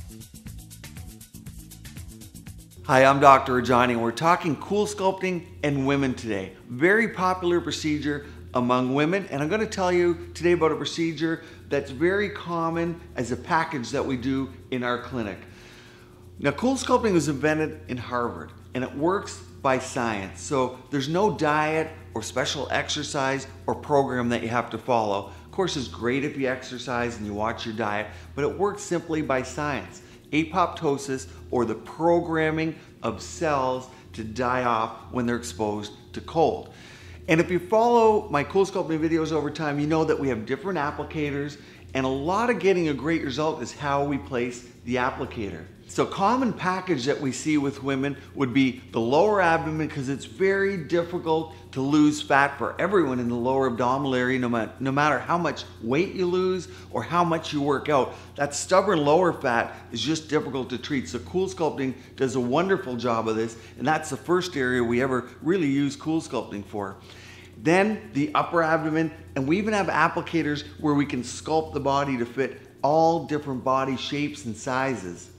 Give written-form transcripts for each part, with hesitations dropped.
Hi, I'm Dr. Rajani, and we're talking CoolSculpting and women today. Very popular procedure among women, and I'm going to tell you today about a procedure that's very common as a package that we do in our clinic. Now, CoolSculpting was invented in Harvard, and it works by science. So there's no diet or special exercise or program that you have to follow. Of course, it's great if you exercise and you watch your diet, but it works simply by science. Apoptosis, or the programming of cells to die off when they're exposed to cold. And if you follow my CoolSculpting videos over time, you know that we have different applicators, and a lot of getting a great result is how we place the applicator. So common package that we see with women would be the lower abdomen, because it's very difficult to lose fat for everyone in the lower abdominal area, no matter how much weight you lose or how much you work out. That stubborn lower fat is just difficult to treat. So CoolSculpting does a wonderful job of this, and that's the first area we ever really use CoolSculpting for. Then the upper abdomen, and we even have applicators where we can sculpt the body to fit all different body shapes and sizes.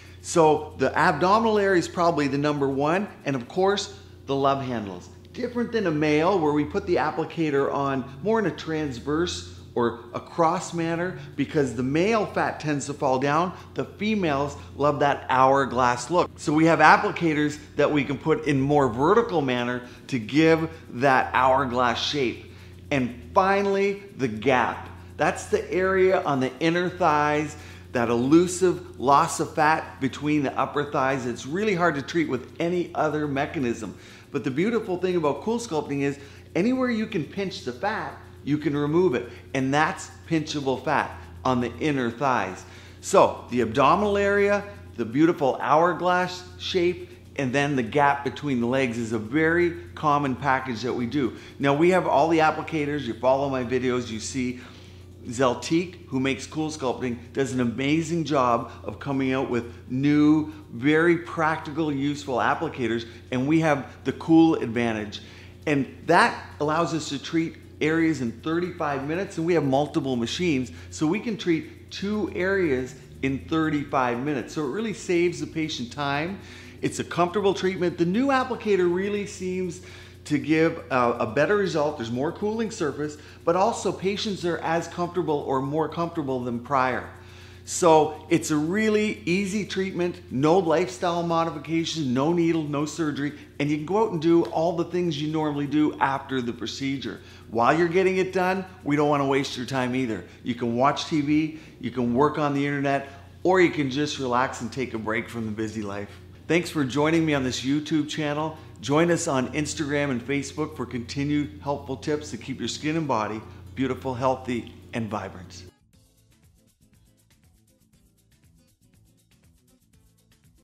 So the abdominal area is probably the number one, and of course the love handles. Different than a male, where we put the applicator on more in a transverse or a cross manner, because the male fat tends to fall down. The females love that hourglass look. So we have applicators that we can put in more vertical manner to give that hourglass shape. And finally, the gap. That's the area on the inner thighs, that elusive loss of fat between the upper thighs. It's really hard to treat with any other mechanism. But the beautiful thing about CoolSculpting is anywhere you can pinch the fat, you can remove it. And that's pinchable fat on the inner thighs. So the abdominal area, the beautiful hourglass shape, and then the gap between the legs is a very common package that we do. Now we have all the applicators. You follow my videos, you see Zeltique, who makes CoolSculpting, does an amazing job of coming out with new, very practical, useful applicators, and we have the Cool Advantage. And that allows us to treat areas in 35 minutes, and we have multiple machines, so we can treat 2 areas in 35 minutes. So it really saves the patient time. It's a comfortable treatment. The new applicator really seems to give a better result. There's more cooling surface, but also patients are as comfortable or more comfortable than prior. So it's a really easy treatment, no lifestyle modifications, no needle, no surgery, and you can go out and do all the things you normally do after the procedure. While you're getting it done, we don't want to waste your time either. You can watch TV, you can work on the internet, or you can just relax and take a break from the busy life. Thanks for joining me on this YouTube channel. Join us on Instagram and Facebook for continued helpful tips to keep your skin and body beautiful, healthy, and vibrant.